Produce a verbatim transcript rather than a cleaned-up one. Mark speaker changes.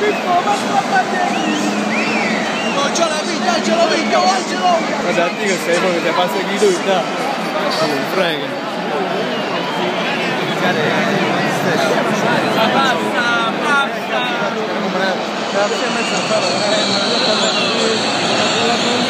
Speaker 1: Non ce l'hai vinto, Angelo, vinto, Angelo!
Speaker 2: Ma senti che sei poi che ti passa chi tu, da? Non frega.
Speaker 1: Ma basta, basta!
Speaker 2: Grazie a mezzo a fare.